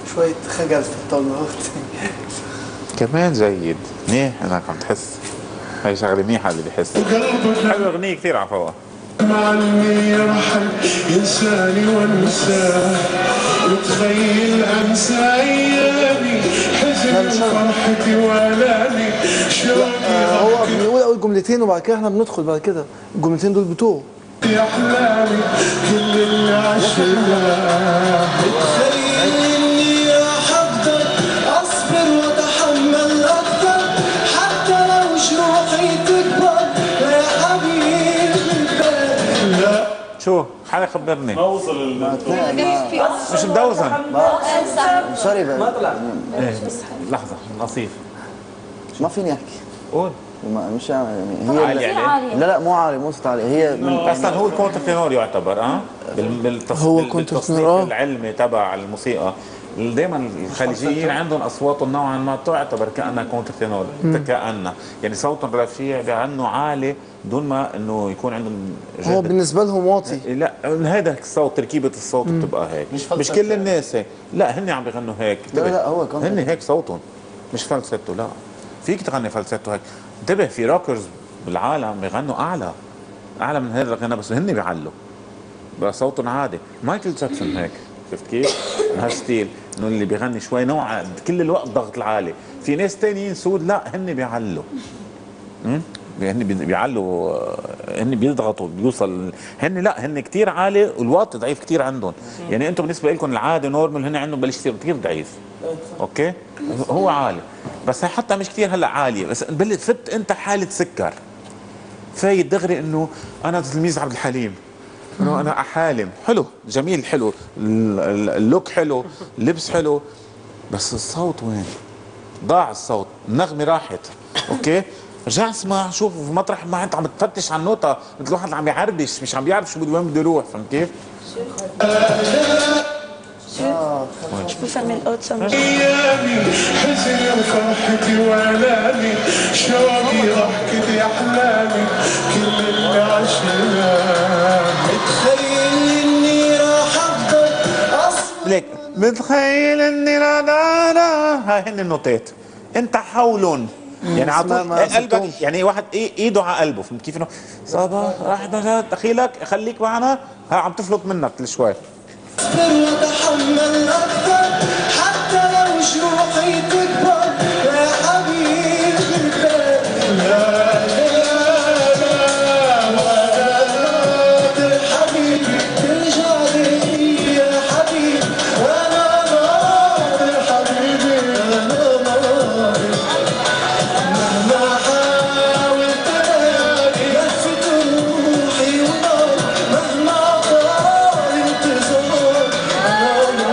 شوية خجل في الطلبات. كمان جيد منيح انك عم تحس. هي شغله منيحه اللي بيحس. حلوه اغنيه كثير عفوا. معلمي يرحل ينساني وانساه وتخيل انسى ايامي حزن فرحتي والامي شوقي. هو بيقول اول جملتين وبعد كده احنا بندخل بعد كده الجملتين دول بتوعه. يا احلامي كل اللي عشناه تخيل اني راح اقدر اصبر واتحمل اكثر حتى لو جروحي تكبر يا حبيبي. شو حدا خبرني. ما وصل مش مدوزن. سوري ما طلع. ايه لحظه نصيف. ما فيني احكي. قول. مش يعني هي عالي عليه؟ لا مو عالي، مو صوت عالي. هي من اصلا هو الكونترتينور يعتبر هو بالتصنيف العلمي تبع الموسيقى. دائما الخليجيين عندهم اصواتهم نوعا ما تعتبر كانها كونترتينور، كانها يعني صوتهم رفيع بعنه عالي دون ما انه يكون عندهم جهد. هو بالنسبة لهم واطي. لا هذا الصوت تركيبه الصوت بتبقى هيك. مش كل الناس هيك، لا هن عم بيغنوا هيك. لا هو هن هيك صوتهم مش فالسيتو. لا فيك تغني فالسيتو هيك. انتبه في روكرز بالعالم بيغنوا اعلى من هذا الغنى بس هن بيعلوا بقى صوتهم عادي. مايكل جاكسون هيك، شفت كيف؟ هالستيل انه اللي بيغني شوي نوع كل الوقت ضغط العالي. في ناس تانيين سود لا هن بيعلوا. هن بيعلوا، هن بيضغطوا بيوصل. هن لا هن كثير عالي والواطي ضعيف كثير عندهم. يعني انتم بالنسبه لكم العادي نورمال، هن عندهم بلش يصير كثير ضعيف. اوكي هو عالي بس حتى مش كثير هلا عاليه، بس فت انت حاله سكر فايت دغري انه انا تلميذ عبد الحليم، انه انا احالم. حلو جميل، حلو اللوك حلو، اللبس حلو، بس الصوت وين؟ ضاع الصوت، النغمه راحت. اوكي رجع اسمع شوف مطرح ما انت عم تفتش على النوتة مثل واحد عم يعربش مش عم بيعرف شو وين بده يروح. فهمت كيف؟ Je peux faire mes hautes sommes. ايامي حزني وفرحتي والامي شوقي ضحكتي احلامي كل اللي عشناه متخيل اني راح افضل اصبر. ليك متخيل اني لا هاي هن النوتات. انت حولهم يعني عطوك قلبك، يعني واحد ايده على قلبه. فهمت كيف؟ انه صباح راح دخيلك خليك معنا، ها عم تفلت منك كل شوي. اصبر واتحمل اكثر حتى لو جروحي تكبر يا حبيبي. لا حبيبي ترجع لي يا حبيبي وانا ناظر حبيبي انا ناظر مهما حاولت الاقي لفت روحي ونار مهما طال انتظار انا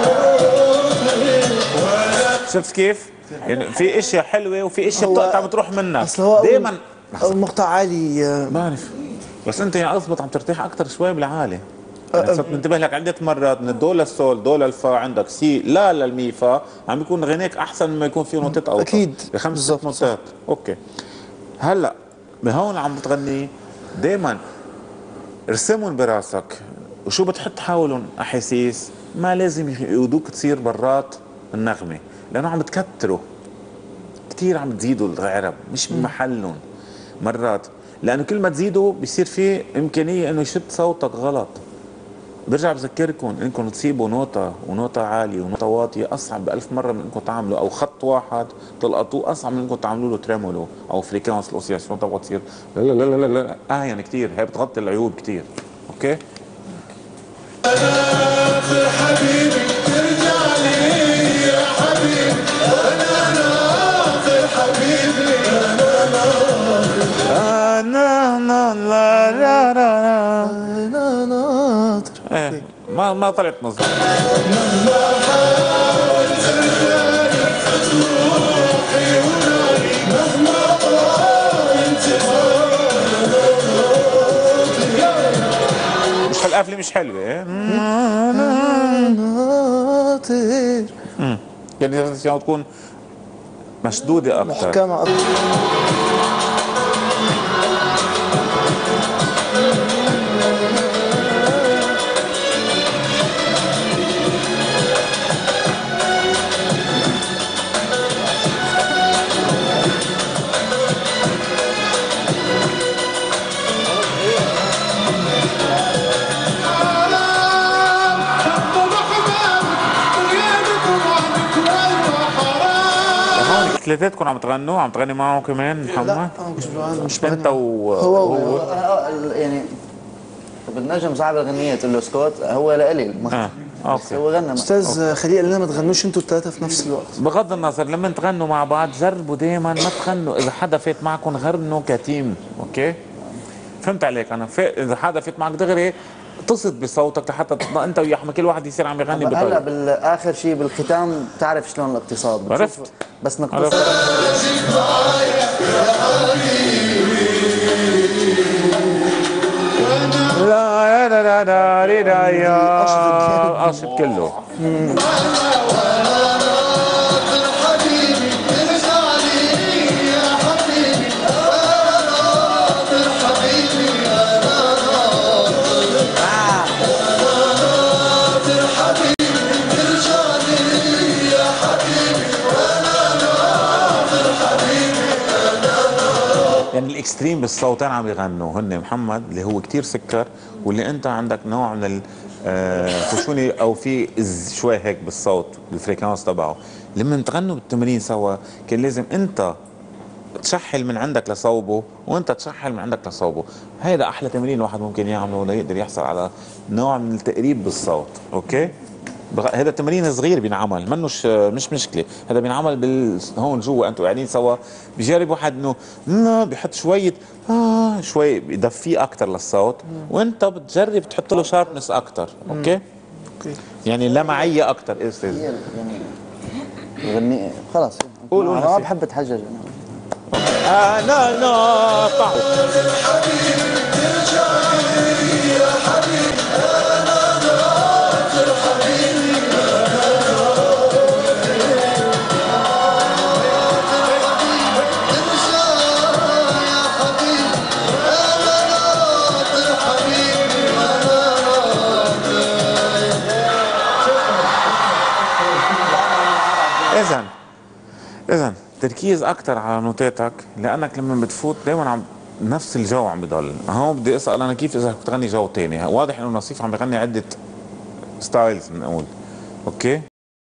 ناظر. شفت كيف؟ يعني في اشياء حلوه وفي اشياء بتقطع بتروح منك. اصل هو دائما المقطع عالي. بعرف بس انت يعني اضبط عم ترتاح اكثر شوي بالعالي. يعني صرت منتبه لك عده مرات من الدو للسول، دو للفا، عندك سي لا للمي فا، عم بيكون غناك احسن مما يكون فيه نوتات اوطى. اكيد بخمس ست نوتات. اوكي هلا بهون عم بتغني دائما ارسمهم براسك وشو بتحط حولهم احاسيس. ما لازم يقودوك تصير برات النغمه لانه عم بتكتروا كثير، عم تزيدوا العرب مش بمحلهم مرات، لانه كل ما تزيدوا بيصير في امكانيه انه يشد صوتك غلط. برجع بذكركم انكم تصيبوا نوتة ونوتة عالية ونوتة واطية اصعب ب1000 مرة من انكم تعملوا، او خط واحد تلقطوه اصعب من انكم تعملوا له تريمولو او فريكانس الاوسياسيون تبغى تصير لا لا لا لا لا يعني كثير هي بتغطي العيوب كثير. اوكي حبيبي ترجع لي يا حبيبي انا ناظر حبيبي انا ناظر انا ناطر. ايه ما طلعت مظبوط. مهما حاولت تلاقي روحي وناري مهما طال انتظار مش هالقافلة مش حلوة. ايه ناطر يعني لازم تكون مشدودة اكثر. محكمة أكتر. ثلاثتكم عم تغنوا، عم تغني معه كمان محمد؟ لا مش بغني انت هو يعني بالنجم صاحب الغنية تقول له اسكت، هو لإلي بس اوكي. هو غنى استاذ خليل قال لنا ما تغنوش انتوا الثلاثه في نفس الوقت. بغض النظر لما تغنوا مع بعض جربوا دائما ما تغنوا، اذا حدا فات معكم غنوا كتيم، اوكي؟ فهمت عليك انا، اذا حدا فات معك دغري اتصل بصوتك لحتى انت ويا احمد كل واحد يصير عم يغني هلا بطريقه. بالاخر شيء بالختام بتعرف شلون الاقتصاد بتشوف، عرفت. بس نقتصد. لا لا لا لا لا لا يا قصد كله. يعني الاكستريم بالصوتين عم يغنوا هن محمد اللي هو كتير سكر، واللي انت عندك نوع من الخشوني او في شوي هيك بالصوت الفريكانس تبعه. لما تغنوا بالتمرين سوا كان لازم انت تشحل من عندك لصوبه وانت تشحل من عندك لصوبه. هيدا احلى تمرين الواحد ممكن يعمله ليقدر يحصل على نوع من التقريب بالصوت، اوكي؟ هذا تمرين صغير بينعمل، منوش مش مشكله، هذا بينعمل هون جوا انتم قاعدين سوا. بيجرب واحد انه بيحط شويه شوي بيدفيه اكثر للصوت، وانت بتجرب تحط له شاربنس اكثر، اوكي؟ يعني لمعيه اكثر. ايه استاذ؟ يعني غني خلاص قول ما بحب اتحجج انا. لا طعم. إذن تركيز أكثر على نوتاتك، لأنك لما بتفوت دائما عم نفس الجو عم بضل. هون بدي أسأل أنا كيف إذا بتغني جو تاني؟ واضح إنه نصيف عم بغني عدة ستايلز بنقول، أوكي؟